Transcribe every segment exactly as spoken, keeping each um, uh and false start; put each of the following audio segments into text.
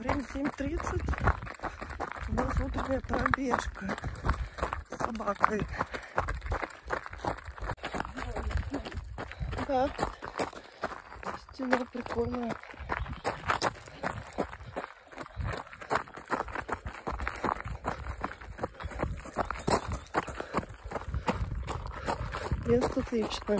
Время семь тридцать. У нас утренняя пробежка с собакой. Да, стена прикольная. Место отличное.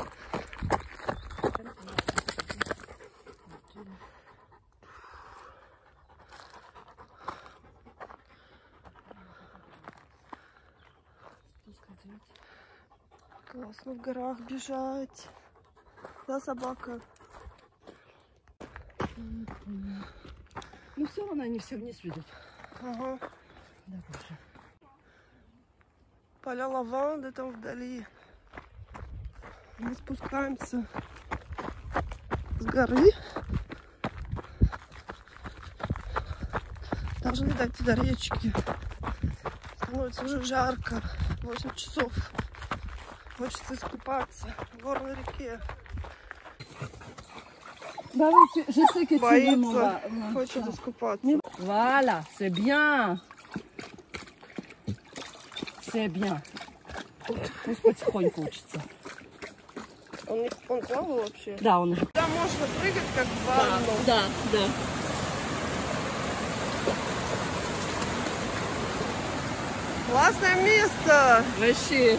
Классно в горах бежать. Да, собака? Ну все равно они все вниз ведут. Ага. Да, боже. Поля лаванды там вдали. Мы спускаемся с горы. Должны дойти до речки. Становится уже жарко. восемь часов. Хочется искупаться в горной реке. Давайте, je sais que tu veux, mon Боится, gars. хочет искупаться. Voilà, c'est bien. C'est bien. Пусть потихоньку учится. Он, не, он плавал вообще? Да, он уже. Там можно прыгать как в ванну. Да, да. Классное место. Вообще.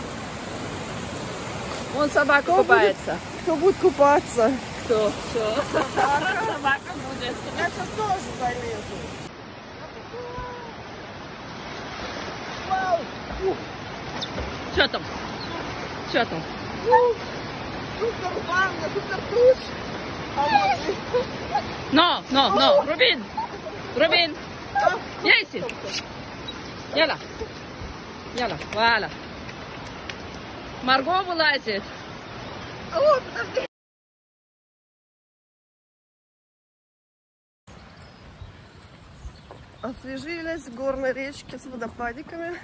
Вон собака купается. Кто будет купаться? Кто? Что? Собака. Собака будет. Я сейчас тоже залезу. Что там? Что там? Супер ванна, супер душ. Но, но, но, Рубин! Рубин! Есть! Яла! Яла, вуаля! Марго вылазит! О, подожди. Освежились в горной речке с водопадиками.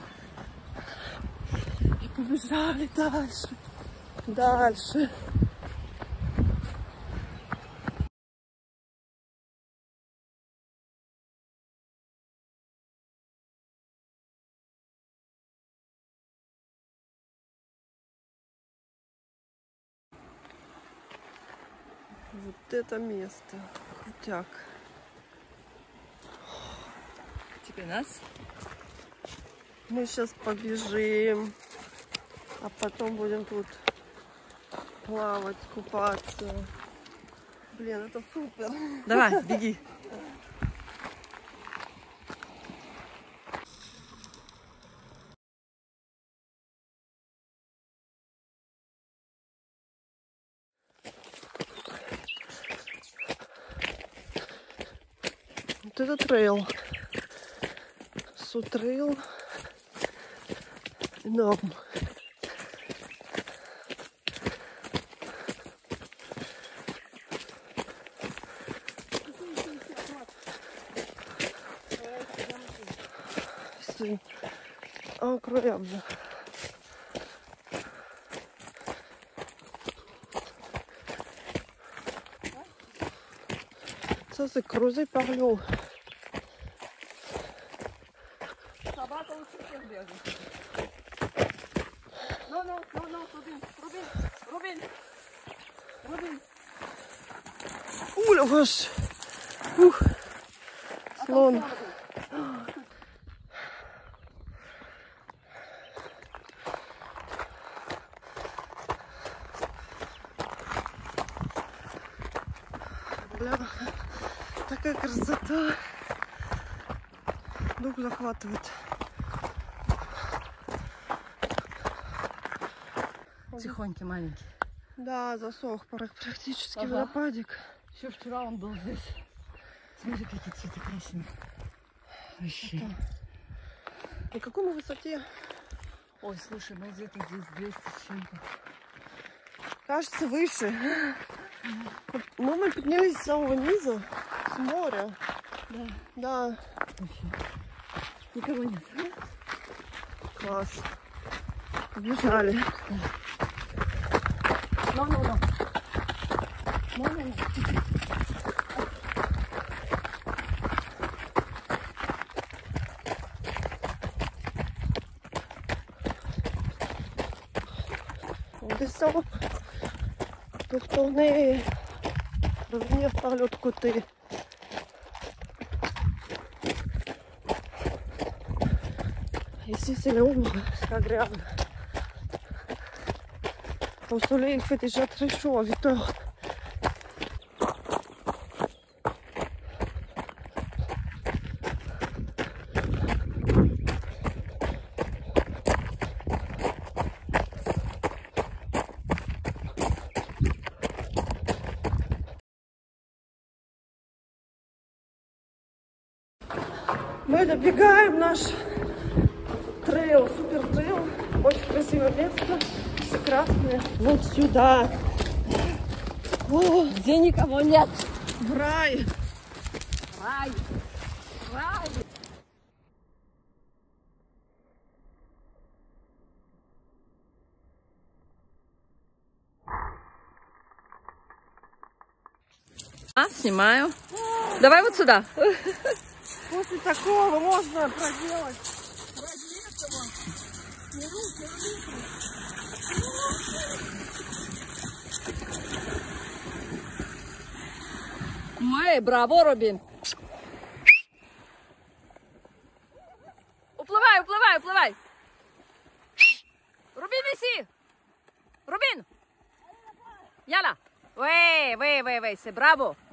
И побежали дальше. Дальше. Вот это место. Крутяк. Теперь нас. Мы сейчас побежим, а потом будем тут плавать, купаться. Блин, это супер. Давай, беги. Вот это трейл. Сутрейл. Норм. Incroyable. Ça c'est creusé par l'eau. Собака лучше всех бегает. Ну, ну, ну, ну, Рубин, Рубин, Рубин, Рубин. Ouh la vache. Ouh. Слон. Бля, такая красота. Дух захватывает. Тихонький, маленький. Да, засох практически Ага. водопадик. Еще вчера он был здесь. Смотри, какие цветы красивые. Вообще. На какой мы высоте? Ой, слушай, мы где-то здесь двести с чем-то. Кажется, выше. Ну, мы поднялись с самого низа, с моря. Да. Да. Вообще. Никого нет. Класс. Побежали. Ну, ну, ну. Ну, ну, ну. poisson pour tourner, revenir par l'autre côté. Ici c'est l'ombre, c'est agréable. Au soleil il fait déjà très chaud à huit heures. Мы добегаем наш трейл, супер трейл. Очень красивое место, все красное. Вот сюда. О, Где никого нет. в рай. Рай. Рай. А, снимаю. Давай вот сюда. После такого можно проделать ради этого не руки, а руки. Ой, браво, Рубин. Уплывай, уплывай, уплывай. Рубин, виси. Рубин. Яла. Вей, вей, вей, вей, c'est bravo.